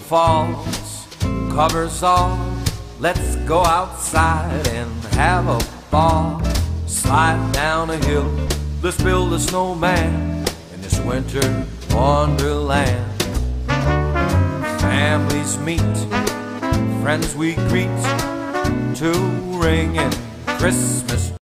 falls, covers all. Let's go outside and have a ball. Slide down a hill, let's build a snowman in this winter wonderland. Families meet, friends we greet, to ring in Christmas